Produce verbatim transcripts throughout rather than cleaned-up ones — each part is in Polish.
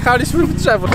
wjechaliśmy w drzewo.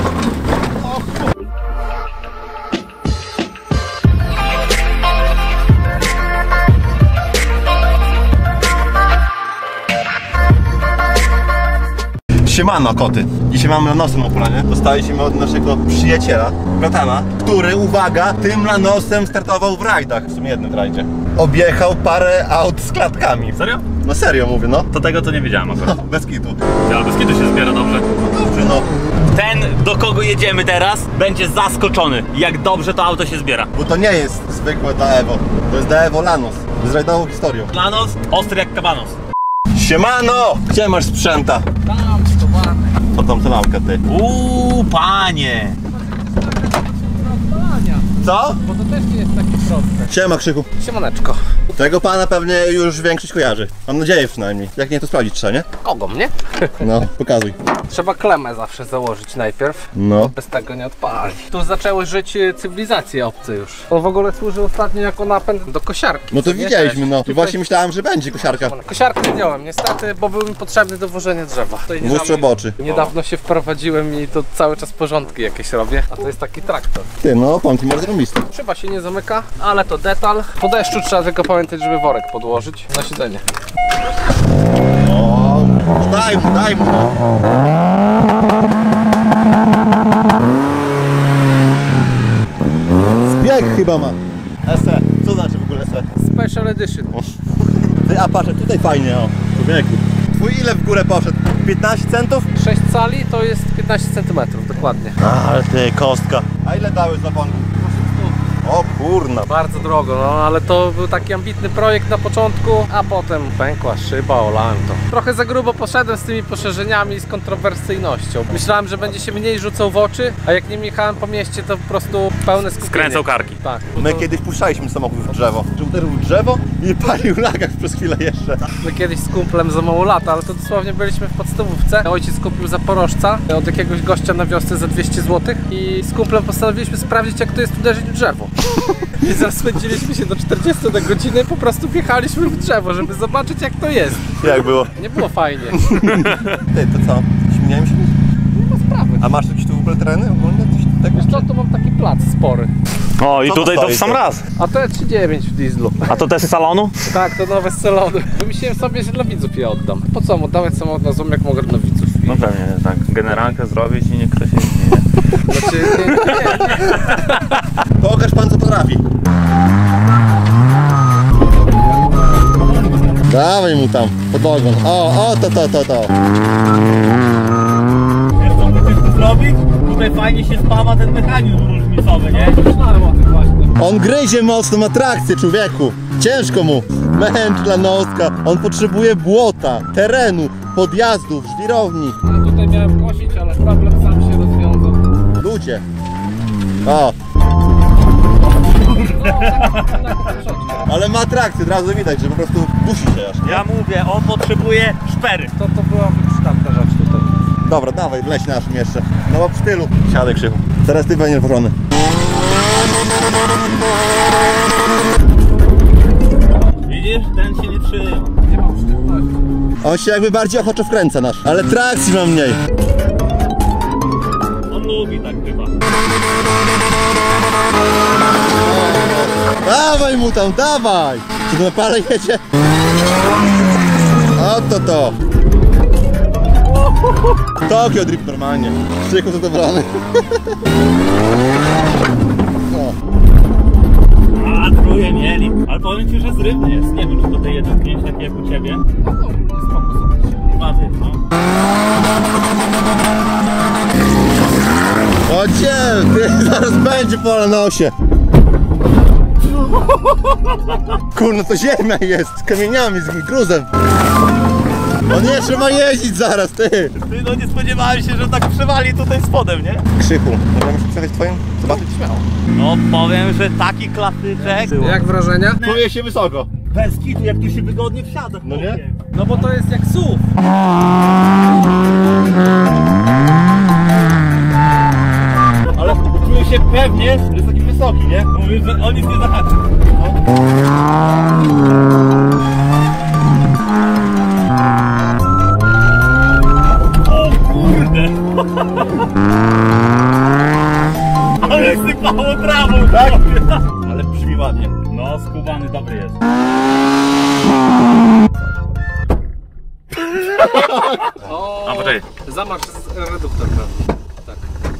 Siemano koty. Dzisiaj mamy lanosem na planie. Dostaliśmy od naszego przyjaciela, bratana, który, uwaga, tym lanosem startował w rajdach. W sumie jednym rajdzie. Objechał parę aut z klatkami. Serio? No serio mówię, no. To tego to nie wiedziałem akurat. No, bez kitu. Ale bez kitu się zbiera dobrze. No dobrze, no. Ten, do kogo jedziemy teraz, będzie zaskoczony, jak dobrze to auto się zbiera. Bo to nie jest zwykłe Daewoo. To jest Daewoo Lanos. Z rajdową historią. Lanos, ostry jak kabanos. Siemano! Gdzie masz sprzęta? Tam, schowany. Co tam ta lampka, ty? Uuu, panie! Co? Bo to też nie jest takie proste. Siema, Krzychu. Siemaneczko. Tego pana pewnie już większość kojarzy. Mam nadzieję przynajmniej. Jak nie, to sprawdzić trzeba, nie? Kogo mnie? No, pokazuj. Trzeba klemę zawsze założyć najpierw. No. Bez tego nie odpali. Tu zaczęły żyć cywilizacje obce już. On w ogóle służył ostatnio jako napęd do kosiarki. No to Nie widzieliśmy, też. no. I Tutaj- właśnie myślałem, że będzie kosiarka. Kosiarkę zdjąłem niestety, bo był mi potrzebny do wożenia drzewa. Tutaj Wóz roboczy. Niedawno się wprowadziłem i to cały czas porządki jakieś robię. A to jest taki traktor. Ty, no, oponki może zrobiste. Szyba się nie zamyka, ale to detal. Po deszczu trzeba tylko pamiętać, żeby worek podłożyć na siedzenie. O, daj mu, daj mu. Zbieg chyba ma. S E. Co znaczy w ogóle S E? Special Edition. Ty, a patrz, tutaj fajnie, o. Człowieku. Twój ile w górę poszedł? piętnaście centów? sześć cali to jest piętnaście centymetrów, dokładnie. Ale ty, kostka. A ile dały za oponki? O kurna. Bardzo drogo, no ale to był taki ambitny projekt na początku, a potem pękła szyba, olałem to. Trochę za grubo poszedłem z tymi poszerzeniami i z kontrowersyjnością. Myślałem, że będzie się mniej rzucał w oczy, a jak nim jechałem po mieście, to po prostu pełne skupienie. Skręcał karki. Tak. My kiedyś puszczaliśmy samochód w drzewo. Czy uderzył w drzewo i palił lagach przez chwilę jeszcze. My kiedyś z kumplem za mało lata, ale to dosłownie byliśmy w podstawówce. Ojciec kupił zaporożca od jakiegoś gościa na wiosce za dwieście złotych i z kumplem postanowiliśmy sprawdzić, jak to jest uderzyć w drzewo. I rozpędziliśmy się do czterdziestu na godzinę, po prostu wjechaliśmy w drzewo, żeby zobaczyć, jak to jest. Jak było? Nie było fajnie. Ty, to co? Śmiałem się? Nie ma sprawy. A masz jakieś tu w ogóle tereny? Ogólnie coś tak? Wiesz co, tu mam taki plac spory. O, i Co tutaj to to w stoi, sam to? raz. A to jest trzy dziewięć w dieslu. A to też z salonu? Tak, to nowe z salonu. Wymyśliłem sobie, że dla widzów je oddam. Po co mu oddawać samochód na zoom, jak mogę dla widzów? No pewnie, tak. Generalkę zrobić i niech ktoś się zmieni. Znaczy, nie, nie, nie. Pokaż pan, co potrafi. Dawaj mu tam, pod ogon. O, o, to, to, to, to. Wiesz co ty chcesz zrobić? Tutaj fajnie się spawa ten mechanizm różnicowy, nie? Myślałem o tym właśnie. On gryzie mocno, ma trakcję, człowieku. Ciężko mu. Mętla noska. On potrzebuje błota, terenu, podjazdów, żwirowni. Ja tutaj miałem kosić, ale problem sam się rozwiązał. Ludzie. O. Ale ma trakcję, od razu widać, że po prostu dusi się aż. Ja mówię, on potrzebuje szpery. To to byłaby przydatna rzecz tutaj. Dobra, dawaj, wleź naszym jeszcze. No bo w stylu. Siadaj, Krzychu. Teraz ty będziesz włożony. Widzisz? Ten się nie trzyma. Nie mam sztywności. On się jakby bardziej ochoczo wkręca nasz. Ale trakcji ma mniej. On lubi tak chyba. Dawaj mu tam, dawaj! Czy to na pale jedzie? Oto to! Tokio Drift normalnie. Krzychu zadowolony. A, truje mieli. Ale powiem ci, że zrywny jest. Nie wiem, czy tutaj jeden pięć taki jak u ciebie. No, no, spoko sobie. Dwa no. O cię, ty, zaraz będzie po lanosie. Kurno, to ziemia jest, z kamieniami, z gruzem. On nie trzeba jeździć zaraz, ty. Ty, no nie spodziewałem się, że tak przewali tutaj spodem, nie? Krzychu, możemy się przejść twoim? Zobaczyć śmiało. No powiem, że taki klasyczek. Jak wrażenia? Czuje się wysoko. Bez kitu, jak tu się wygodnie wsiada. No nie? No bo to jest jak S U V. Ale czuję się pewnie, że jest taki wysoki, nie? Mówię, że on nic nie zahaczy. O kurde! ładnie. No, skubany dobry jest. O, A, poczekaj. zamacz z reduktor pewnie. Tak.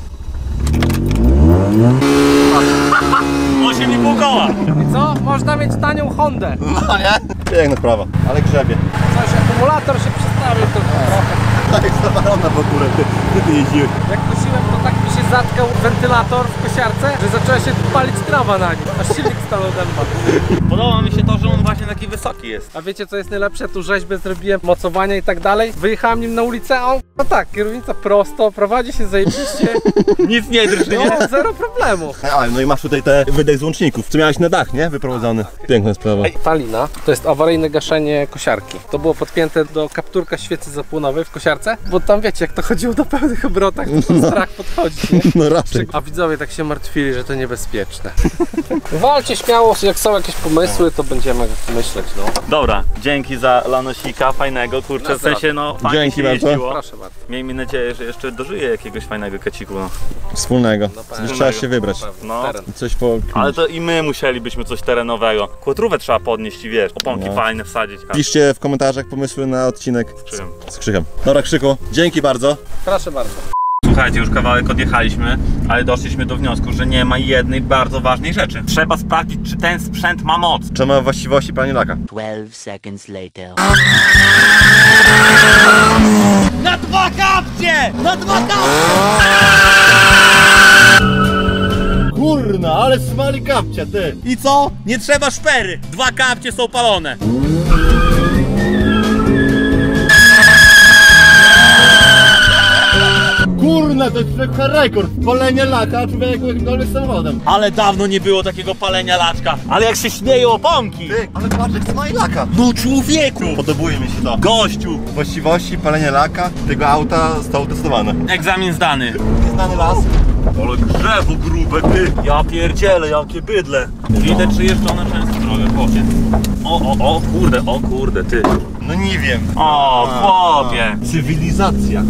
osiem i pół koła. I co? Można mieć tanią Hondę. No nie? Piękna sprawa, ale grzebie. Coś, akumulator się przestawił to trochę. Tak jak zawalona w ogóle, ty, ty, ty jeździłeś. Jak kosiłem, to tak mi się zatkał wentylator w kosiarce, że zaczęła się palić trawa na nim, aż silnik stał ode mnie. Podoba mi się to, że on właśnie taki wysoki jest. A wiecie co jest najlepsze? Tu rzeźbę zrobiłem, mocowania i tak dalej. Wyjechałem nim na ulicę, a on, no tak, kierownica prosto, prowadzi się zajebiście. Nic nie drży, nie? No, zero problemu. A, no i masz tutaj te wydech z łączników, co miałeś na dach, nie? Wyprowadzony. Piękna sprawa. Ej, ta lina to jest awaryjne gaszenie kosiarki. To było podpięte do kapturka świecy zapłonowej w kosiarce, bo tam wiecie, jak to chodziło na pełnych obrotach, to ten strach podchodzi, nie? No raczej. A widzowie tak się martwili, że to niebezpieczne. Walcie śmiało, jak są jakieś pomysły, to będziemy myśleć, no. Dobra, dzięki za lanosika fajnego, kurczę, w sensie no fajnie Dzięki się bardzo. jeździło. Proszę bardzo. Miejmy nadzieję, że jeszcze dożyję jakiegoś fajnego keciku, no. Wspólnego. pewnie. Już trzeba się wybrać. No. Teren. Coś po... Ale to i my musielibyśmy coś terenowego. Kłotrówę trzeba podnieść i wiesz, oponki No. fajne wsadzić. Piszcie w komentarzach pomysły na odcinek Krzykiem. z Krzykiem. Dobra, Krzyku, dzięki bardzo. Proszę bardzo. Słuchajcie, już kawałek odjechaliśmy, ale doszliśmy do wniosku, że nie ma jednej bardzo ważnej rzeczy. Trzeba sprawdzić, czy ten sprzęt ma moc. Czy ma właściwości pani laka? Twelve seconds later. Na dwa kapcie! Na dwa kapcie! Kurna, ale smali kapcia, ty. I co? Nie trzeba szpery! Dwa kapcie są palone. Kurna, to jest chyba rekord. Palenie laka człowieku jakimkolwiek samochodem. Ale dawno nie było takiego palenia laczka. Ale jak się śmieją oponki! Ty, ale patrz jak smali laka. No człowieku! Podobuje mi się to. Gościu! Właściwości palenia laka tego auta zostało testowane. Egzamin zdany. Nieznany las. Ale drzewo grube, ty! Ja pierdzielę, jakie bydle! Widać przejeżdżone często drogę, chłopie. O, o, o, kurde, o kurde, ty. No nie wiem. O, chłopie! Cywilizacja.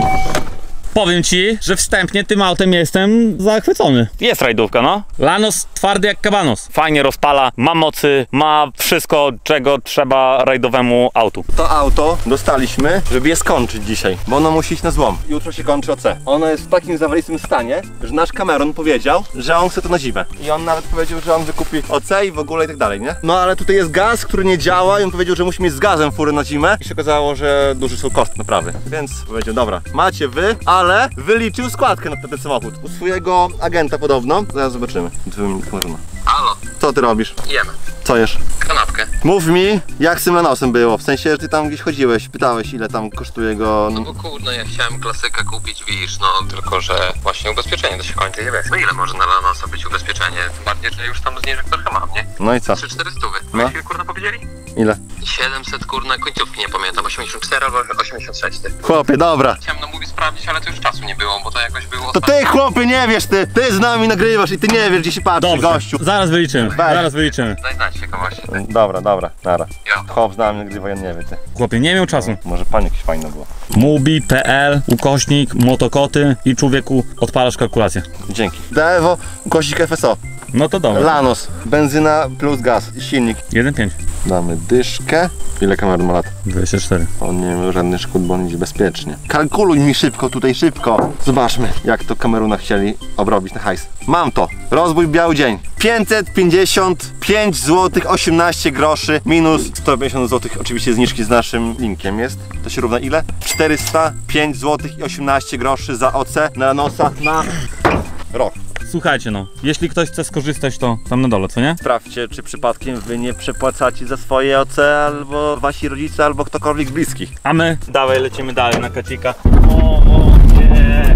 Powiem ci, że wstępnie tym autem jestem zachwycony. Jest rajdówka, no. Lanos twardy jak kabanos. Fajnie rozpala, ma mocy, ma wszystko, czego trzeba rajdowemu autu. To auto dostaliśmy, żeby je skończyć dzisiaj, bo ono musi iść na złom. Jutro się kończy O C. Ono jest w takim zawalistym stanie, że nasz Cameron powiedział, że on chce to na zimę. I on nawet powiedział, że on wykupi O C i w ogóle i tak dalej, nie? No ale tutaj jest gaz, który nie działa i on powiedział, że musi mieć z gazem furę na zimę. I się okazało, że duży są koszty naprawy. Więc powiedział, dobra, macie wy, ale wyliczył składkę na ten samochód. U swojego agenta podobno. Zaraz zobaczymy. Dzwonię do Camerona. Halo, Co ty robisz? jemy. Co jesz? Kanapkę. Mów mi, jak z tym lanosem było, w sensie, że ty tam gdzieś chodziłeś, pytałeś ile tam kosztuje go... No bo kurde, ja chciałem klasykę kupić, widzisz, no tylko, że właśnie ubezpieczenie to się kończy, nie wiem. No ile może na Lanosa być ubezpieczenie? Tym bardziej, że już tam zniżek trochę mam, nie? No i co? trzy cztery stówy. No. No. Ile kurna powiedzieli? Ile? siedemset kurna końcówki, nie pamiętam, osiemdziesiąt cztery albo osiemdziesiąt sześć. Ty. Chłopie, dobra. Chciałem no mówi sprawdzić, ale to już czasu nie było, bo to jakoś było... To ty chłopie nie wiesz, ty, ty z nami nagrywasz i ty nie wiesz gdzie się patrzy, gościu. Zaraz wyliczymy, Weź. zaraz wyliczymy. Daj znać ciekawości. Dobra, dobra, nara. Ja. Chłop z nami nagrywa, ja nie wiem, ty. Chłopie, nie miał czasu. Może pani jakieś fajne było. Mubi kropka p l, ukośnik, motokoty i człowieku odpalasz kalkulację. Dzięki. Devo, ukośnik F S O. No to dobra. Lanos, benzyna plus gaz i silnik. jeden pięć. Damy dyszkę. Ile Cameron ma lat? dwadzieścia cztery. On nie miał żadnych szkód, bo on idzie bezpiecznie. Kalkuluj mi szybko, tutaj szybko. Zobaczmy, jak to Camerona chcieli obrobić na hajs. Mam to. Rozbój biały dzień. pięćset pięćdziesiąt pięć złotych osiemnaście groszy minus sto pięćdziesiąt złotych oczywiście zniżki z naszym linkiem jest. To się równa ile? czterysta pięć złotych i osiemnaście groszy za O C na Lanosa na rok. Słuchajcie no, jeśli ktoś chce skorzystać, to tam na dole, co nie? Sprawdźcie, czy przypadkiem wy nie przepłacacie za swoje O C albo wasi rodzice, albo ktokolwiek z bliskich. A my? Dawaj, lecimy dalej na kacika. O, o nie!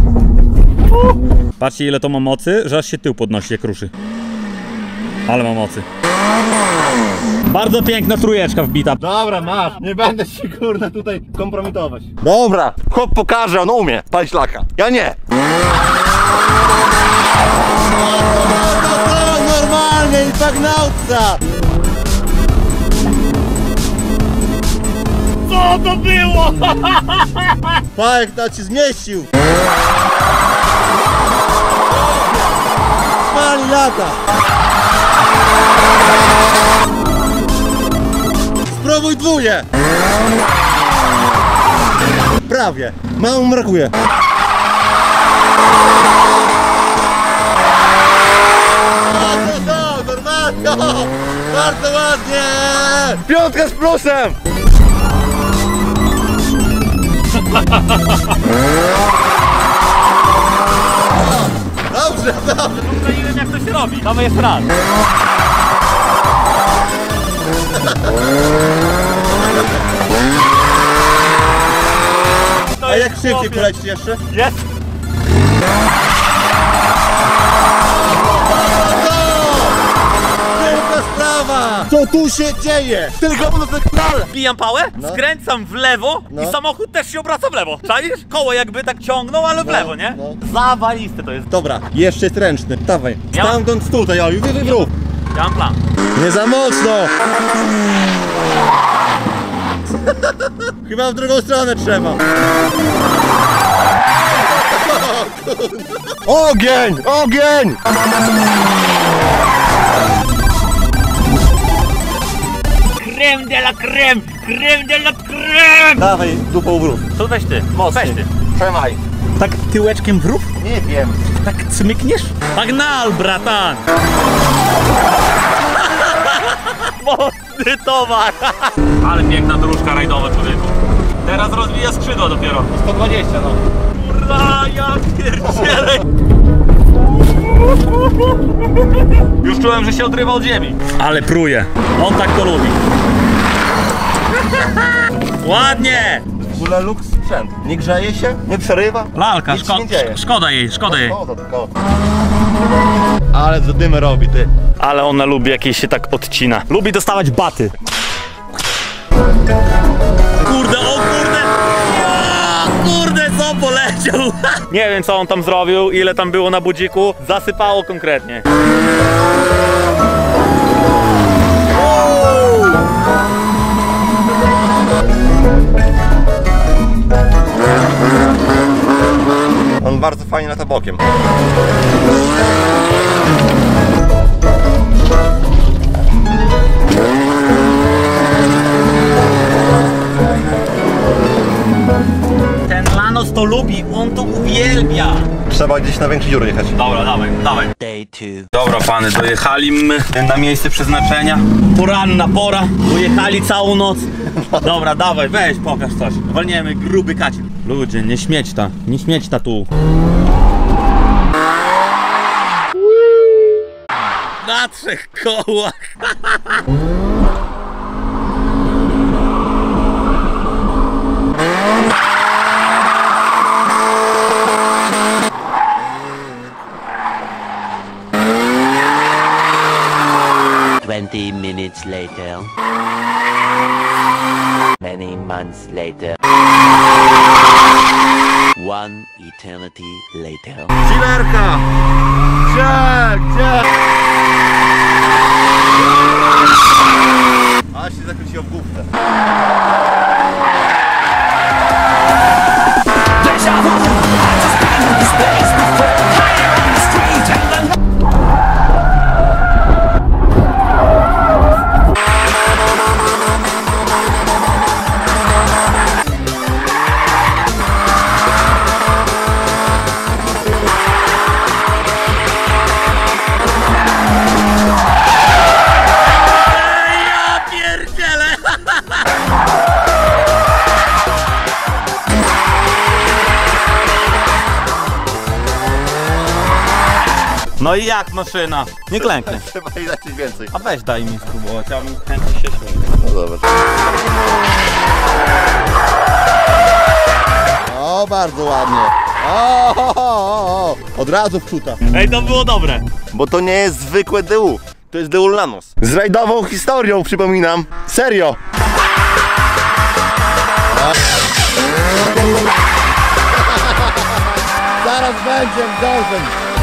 Patrzcie ile to ma mocy, że aż się tył podnosi jak ruszy. Ale ma mocy. Bardzo piękna trójeczka wbita. Dobra, masz. Nie będę się kurna tutaj kompromitować. Dobra, chłop pokaże, on umie palić laka. Ja nie. Normalnie i tak nauca. Co to było? Pa, jak to ci zmieścił. Pali lata. Spróbuj dwóje! Prawie. Mało mu brakuje. No, normalnie! Bardzo ładnie! Piątka z plusem! Dobrze, dobrze! Nie wiem jak to się robi. Dawaj jeszcze raz. A jak szybciej polecić jeszcze? Jest! Wielka sprawa! Co tu się dzieje? Tylko ono tak knal! Bijam pałę, No. skręcam w lewo No. i samochód też się obraca w lewo. Czaisz? Koło jakby tak ciągnął, ale w No, lewo, nie? no. Zawaliste to jest. Dobra, jeszcze jest ręczny. Dawaj. Ja- Stamtąd tutaj, Oliu, wy, wy, wy. Ja mam plan. Nie za mocno! Chyba w drugą stronę trzeba. Ogień! Ogień! Creme de la creme! Creme de la creme! Dawaj, dupą w rów. To weź ty, Mocniej. weź ty. Trzymaj. Tak tyłeczkiem w rów? Nie wiem. Tak cmykniesz? Pagnal, bratan! Mocny towar! Ale piękna dróżka rajdowa, człowieku. Teraz rozwija skrzydła dopiero. sto dwadzieścia, no. Kurwa, ja pierdzielę! Już czułem, że się odrywa od ziemi. Ale pruje. On tak to lubi. Ładnie! W ogóle luks sprzęt. Nie grzeje się, nie przerywa. Lalka, Nic się szko nie dzieje. szkoda jej, szkoda jej. Szkoda tylko. Ale zadymę robi, ty. Ale ona lubi jakieś się tak odcina. Lubi dostawać baty. Kurde, o kurde! Ja, kurde, co poleciał? Nie wiem, co on tam zrobił, ile tam było na budziku. Zasypało konkretnie. On bardzo fajnie lata bokiem. Ten Lanos to lubi, on to uwielbia. Trzeba gdzieś na większy dziur jechać. Dobra, dawaj, dawaj. Day two. Dobra pany, dojechaliśmy na miejsce przeznaczenia. Poranna pora, dojechali całą noc. Dobra, dawaj, weź, pokaż coś. Walniemy gruby kaciek. Ludzie, nie śmieć ta, nie śmieć ta tu. Na trzech kołach. Twenty minutes later. Many months later. One eternity later. Chillerka! Gdzie? Gdzie? A się zakręciło w główce. No i jak maszyna? Nie klęknę. Trzeba jej dać coś więcej. A weź daj mi spróbować, ja bym chętnie się śmiał. No dobra. O, bardzo ładnie. O, o, o, o. Od razu wczuta. Ej, to było dobre. Bo to nie jest zwykłe D U. To jest D U Lanos. Z rajdową historią, przypominam. Serio. Zaraz będzie zdążę.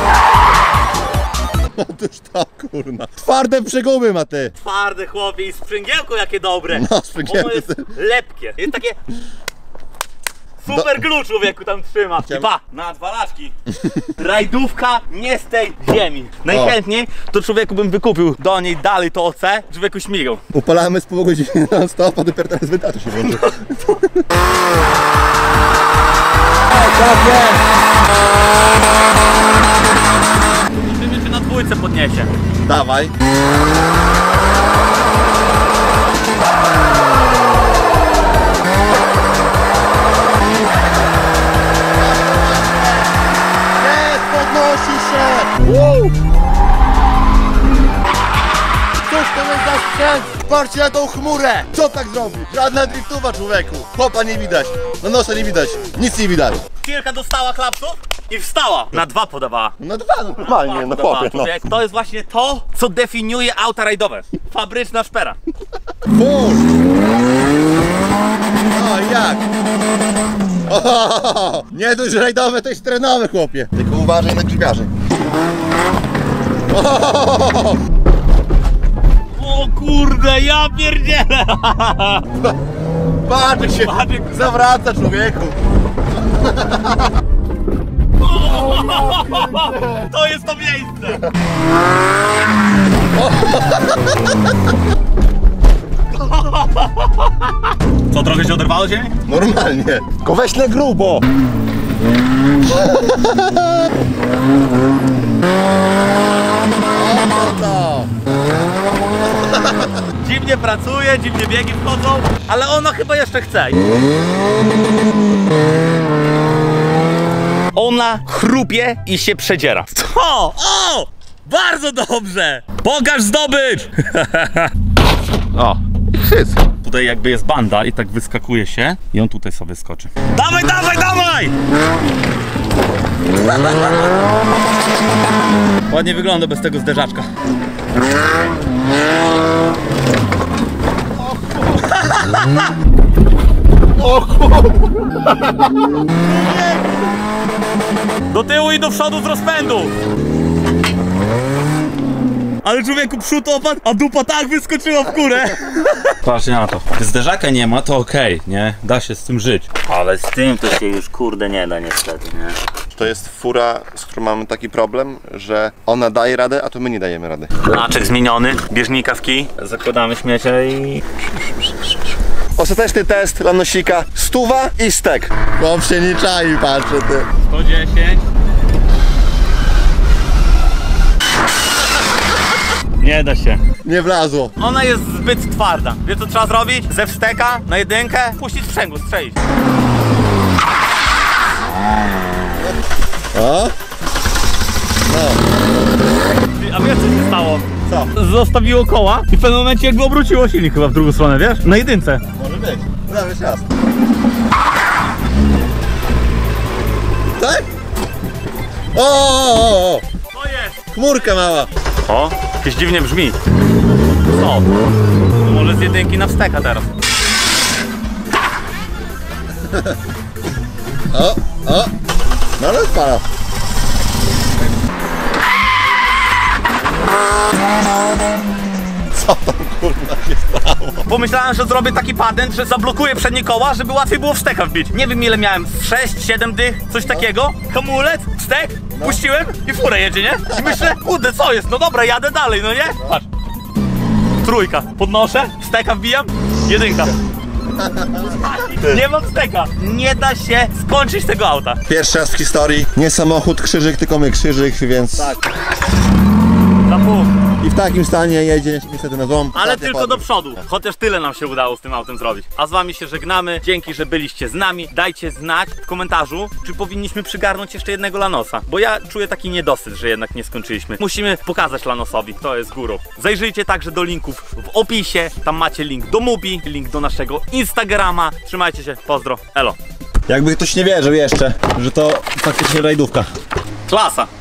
Otóż to, kurna. Twarde przeguby ma ty. Twarde chłopie i sprzęgiełko jakie dobre. No, sprzęgiełko. Ono jest lepkie. Jest takie... Super glue człowieku tam trzyma. I pa, na dwa laczki. Rajdówka nie z tej ziemi. Najchętniej to człowieku bym wykupił do niej dalej to O C, człowieku śmigał. Upalamy z pół godziny non stop, a dopiero teraz wydaczu się włączy. Zobaczymy, czy na dwójce podniesie. Dawaj. Jest, podnosi się! Woo! Cóż to jest za sprzęt? Patrzcie na tą chmurę! Co tak zrobił? Żadna driftowa, człowieku! Chłopa nie widać, na nosa nie widać, nic nie widać. Kilka dostała klapsów i wstała. Na dwa podawała. No dwa, normalnie, no Podawała, chłopie, no. człowiek. To jest właśnie to, co definiuje auta rajdowe. Fabryczna szpera. Puść! O, jak? O, nie dość rajdowe, to jest terenowe, chłopie. Tylko uważaj na grzybiarzy. O, O kurde, ja pierdzielę! patrz, jak się zawraca, człowieku. To jest to miejsce! Co, trochę się oderwało ziemi? Normalnie. Tylko weź na grubo. O, Dziwnie pracuje, dziwnie biegi wchodzą, ale ona chyba jeszcze chce. Ona chrupie i się przedziera. O! O! Bardzo dobrze! Pokaż zdobycz! o. Krzyc. Tutaj jakby jest banda i tak wyskakuje się i on tutaj sobie skoczy. Dawaj, dawaj, dawaj! Ładnie wygląda bez tego zderzaczka. O kurwa. Do tyłu i do przodu z rozpędu! Ale człowieku przód opadł, a dupa tak wyskoczyła w górę. Patrzcie na to. Zderzaka nie ma, to okej, okay, nie? Da się z tym żyć. Ale z tym to się już kurde nie da niestety, nie? To jest fura, z którą mamy taki problem, że ona daje radę, a to my nie dajemy rady. Laczek zmieniony, bieżnika w kij, zakładamy śmiecia i... Ostateczny test lanosika, stuwa i stek. Chłop się nie czai, patrzę ty. sto dziesięć. Nie da się. Nie wlazło. Ona jest zbyt twarda. Wiesz co trzeba zrobić? Ze wsteka na jedynkę, puścić sprzęgło, strzelić. O? No. A wiesz co się stało? Co? Zostawiło koła i w pewnym momencie jakby obróciło silnik chyba w drugą stronę, wiesz? Na jedynce. Może być. Dawaj raz. Tak? O, o, o, o. To jest. Chmurka mała. O, jakieś dziwnie brzmi. Co? To może z jedynki na wsteka teraz. O, o. No ale odpala. Co tam kurwa się stało? Pomyślałem, że zrobię taki patent, że zablokuję przednie koła, żeby łatwiej było wsteka wbić. Nie wiem ile miałem, sześć siedem dych, coś takiego. Hamulec, wstek, puściłem i furę jedzie, nie? I myślę, kurde, co jest? No dobra, jadę dalej, no nie? Patrz. Trójka, podnoszę, wsteka wbijam, jedynka. Nie mam wsteka. Nie da się skończyć tego auta. Pierwszy raz w historii nie samochód krzyżyk, tylko my krzyżyk, więc... Tak. Za pół. I w takim stanie jedzie niestety na złom. Ale tylko do przodu, chociaż tyle nam się udało z tym autem zrobić. A z wami się żegnamy, dzięki, że byliście z nami. Dajcie znać w komentarzu, czy powinniśmy przygarnąć jeszcze jednego Lanosa. Bo ja czuję taki niedosyt, że jednak nie skończyliśmy. Musimy pokazać Lanosowi, kto jest górą. Zajrzyjcie także do linków w opisie, tam macie link do Mubi, link do naszego Instagrama. Trzymajcie się, pozdro, elo. Jakby ktoś nie wierzył jeszcze, że to faktycznie rajdówka. Klasa.